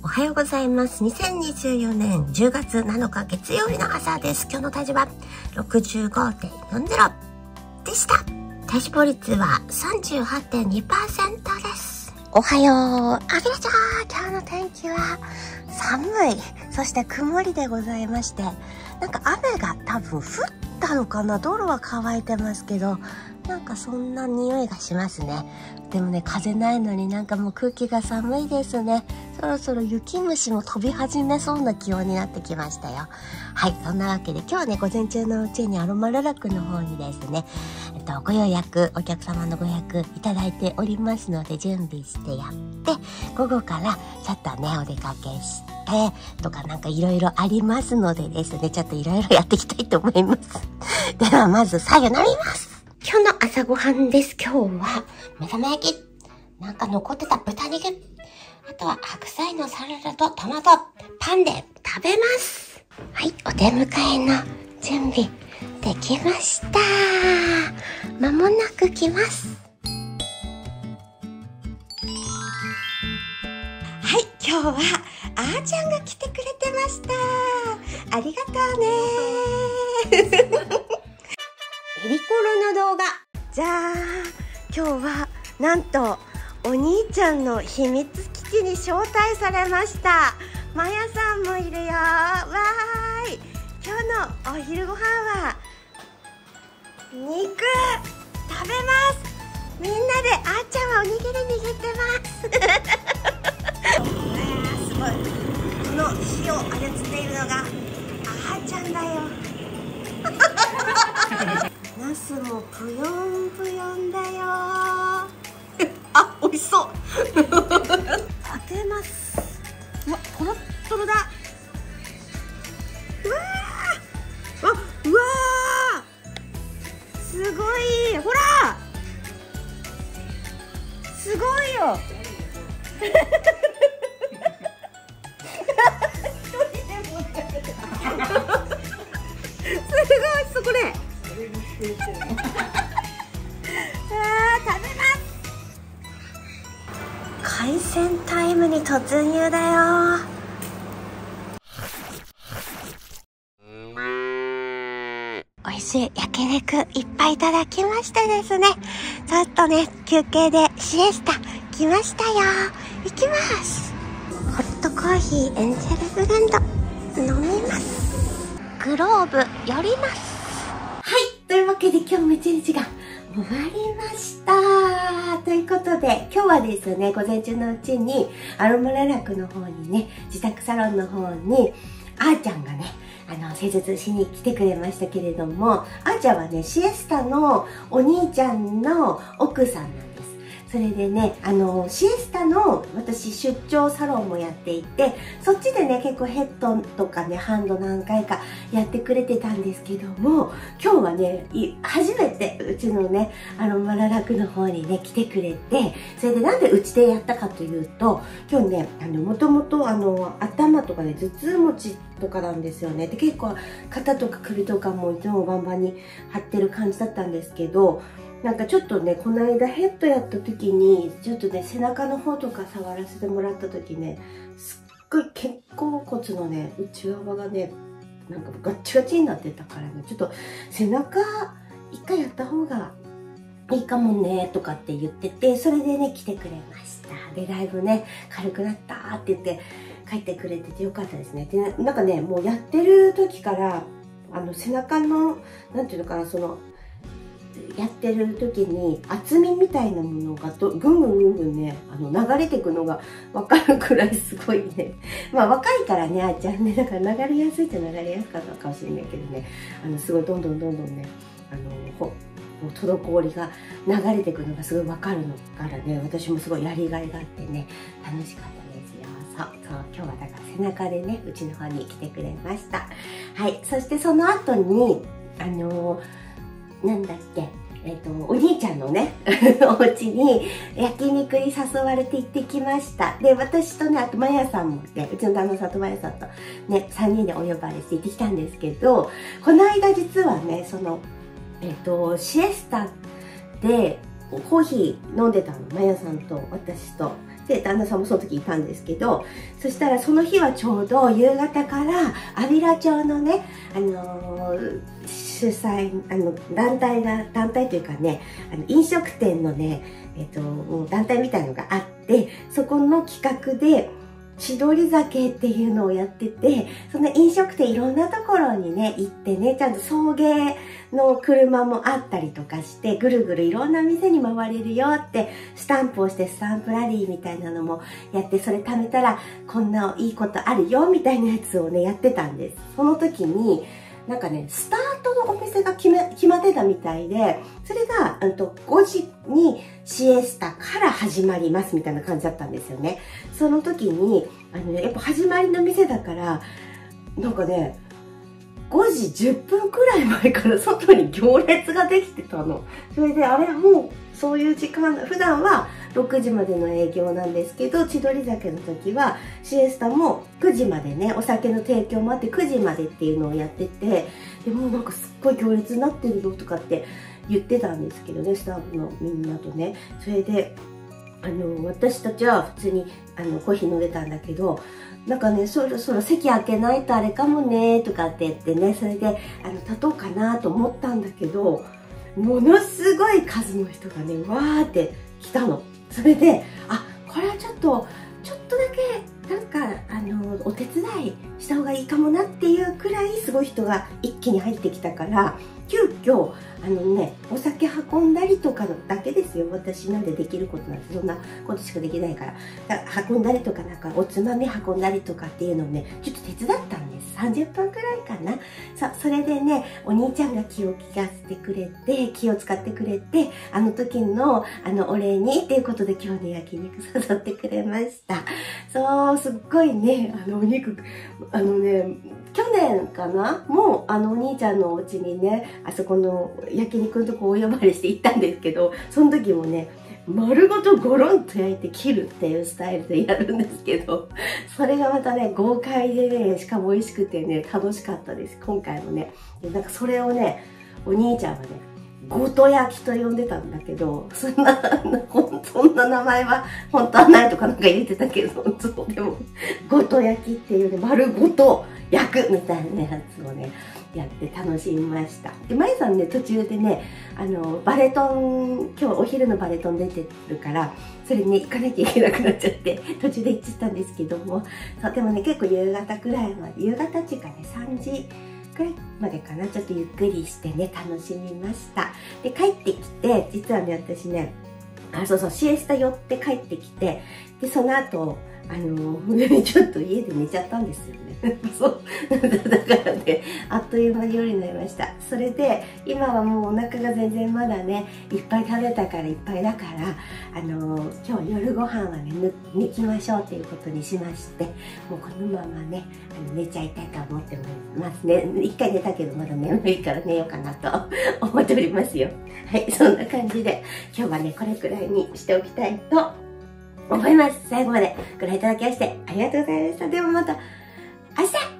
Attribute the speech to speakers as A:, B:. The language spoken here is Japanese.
A: おはようございます。2024年10月7日月曜日の朝です。今日の体重は 65.40 でした。体脂肪率は 38.2% です。おはよう。あきらちゃん、今日の天気は寒い。そして曇りでございまして、なんか雨が多分降ったのかな。道路は乾いてますけど、なんかそんな匂いがしますね。でもね、風ないのになんかもう空気が寒いですね。そろそろ雪虫も飛び始めそうな気温になってきましたよ。はい、そんなわけで今日はね、午前中のうちにアロマララクの方にですね、ご予約、お客様のご予約いただいておりますので、準備してやって、午後からちょっとね、お出かけして、とかなんかいろいろありますのでですね、ちょっといろいろやっていきたいと思います。ではまずさよなみます。今日の朝ごはんです。今日は目玉焼き、なんか残ってた豚肉、あとは白菜のサラダとトマト、パンで食べます。はい、お出迎えの準備できました。間もなく来ます。はい、今日はあーちゃんが来てくれてました。ありがとうねエリコロの動画じゃーん。今日はなんとお兄ちゃんの秘密基地に招待されました。まやさんもいるよ。わーい。今日のお昼ご飯は肉食べます。みんなであーちゃんはおにぎり握ってますすごい。この火を操っているのがあーちゃんだよナスもぷよんぷよんだよあ、美味しそう開けます。うわ、トロットロだ。うわー、うわー、すごい。ほらすごいよすごい、そこで食べます。海鮮タイムに突入だよ。美味しい焼肉いっぱいいただきましてですね、ちょっとね休憩でシエスタ来ましたよ。行きます。ホットコーヒーエンジェルブレンド飲みます。グローブ寄ります。はい、というわけで今日も一日が終わりました。ということで、今日はですね、午前中のうちにアロマララクの方にね、自宅サロンの方に、あーちゃんがね、施術しに来てくれましたけれども、あーちゃんはね、シエスタのお兄ちゃんの奥さんなんです。それでね、シエスタの私出張サロンもやっていて、そっちでね、結構ヘッドとかね、ハンド何回かやってくれてたんですけども、今日はね、初めてうちのね、マララクの方にね、来てくれて、それでなんでうちでやったかというと、今日ね、もともと頭とかね、頭痛持ちとかなんですよね。で、結構肩とか首とかもいつもバンバンに張ってる感じだったんですけど、なんかちょっとね、この間ヘッドやった時に、ちょっとね、背中の方とか触らせてもらった時ね、すっごい肩甲骨のね、内側がね、なんかガッチガチになってたからね、ちょっと背中一回やった方がいいかもね、とかって言ってて、それでね、来てくれました。で、だいぶね、軽くなったって言って、帰ってくれててよかったですね。で、なんかね、もうやってる時から、背中の、なんていうのかな、やってる時に厚みみたいなものがぐんぐんぐんぐんね、流れていくのが分かるくらいすごいね。まあ若いからね、あーちゃんね、だから流れやすいっちゃ流れやすかったかもしれないけどね、すごいどんどんね、滞りが流れていくのがすごい分かるのからね、私もすごいやりがいがあってね、楽しかったですよ。そう、今日はだから背中でね、うちの方に来てくれました。はい、そしてその後に、なんだっけ、お兄ちゃんのね、お家に焼肉に誘われて行ってきました。で、私とね、あとまやさんもね、うちの旦那さんとまやさんとね、3人でお呼ばれして行ってきたんですけど、この間実はね、シエスタでコーヒー飲んでたの。まやさんと私とで、旦那さんもその時いたんですけど、そしたらその日はちょうど夕方から安平町のね、主催、団体というかね、飲食店のね、団体みたいのがあって、そこの企画で、千鳥酒っていうのをやってて、その飲食店いろんなところにね、行ってね、ちゃんと送迎の車もあったりとかして、ぐるぐるいろんな店に回れるよって、スタンプをしてスタンプラリーみたいなのもやって、それ貯めたらこんないいことあるよみたいなやつをね、やってたんです。その時に、なんかね、スタートのお店が決まってたみたいで、それが、5時にシエスタから始まりますみたいな感じだったんですよね。その時に、やっぱ始まりの店だから、なんかね、5時10分くらい前から外に行列ができてたの。それで、あれもう、そういう時間、普段は6時までの営業なんですけど、千鳥酒の時はシエスタも9時までね、お酒の提供もあって9時までっていうのをやってて、でもうなんかすっごい行列になってるよとかって言ってたんですけどね、スタッフのみんなとね。それで、私たちは普通にコーヒー飲んでたんだけど、なんかね、そろそろ席開けないとあれかもねとかって言ってね、それで立とうかなと思ったんだけど、ものすごい数の人がね、わーって来たの。それで、あ、これはちょっとだけ、なんか、お手伝いした方がいいかもなっていうくらいすごい人が一気に入ってきたから、急遽、お酒運んだりとかだけですよ。私なんでできることなんて、そんなことしかできないから。運んだりとか、なんかおつまみ運んだりとかっていうのをね、ちょっと手伝ったんです。30分くらいかな。それでね、お兄ちゃんが気を利かせてくれて、気を使ってくれて、あの時の、お礼にっていうことで今日ね、焼肉誘ってくれました。そう、すっごいね、お肉、去年かなもう、お兄ちゃんのお家にね、あそこの焼肉のとこお呼ばれして行ったんですけど、その時もね、丸ごとゴロンと焼いて切るっていうスタイルでやるんですけど、それがまたね、豪快でね、しかも美味しくてね、楽しかったです。今回もね。なんかそれをね、お兄ちゃんはね、ごと焼きと呼んでたんだけど、そんな名前は本当はないとかなんか言ってたけど、そうでも、ごと焼きっていうね、丸ごと焼くみたいなやつをね、やって楽しみました。で、まゆさんね、途中でね、バレトン、今日お昼のバレトン出てるから、それに、ね、行かなきゃいけなくなっちゃって、途中で行っちゃったんですけども、そう、でもね、結構夕方くらいまで、夕方っていうかね、3時くらいまでかな、ちょっとゆっくりしてね、楽しみました。で、帰ってきて、実はね、私ね、シエスタ寄って帰ってきて、で、その後、ちょっと家で寝ちゃったんですよね。そう。だからね、あっという間に夜になりました。それで、今はもうお腹が全然まだね、いっぱい食べたからいっぱいだから、今日夜ご飯はね、抜きましょうっていうことにしまして、もうこのままね、寝ちゃいたいと思ってますね。一回寝たけどまだ眠いから寝ようかなと思っておりますよ。はい、そんな感じで、今日はね、これくらいにしておきたいと思います。最後までご覧いただきましてありがとうございました。ではまた明日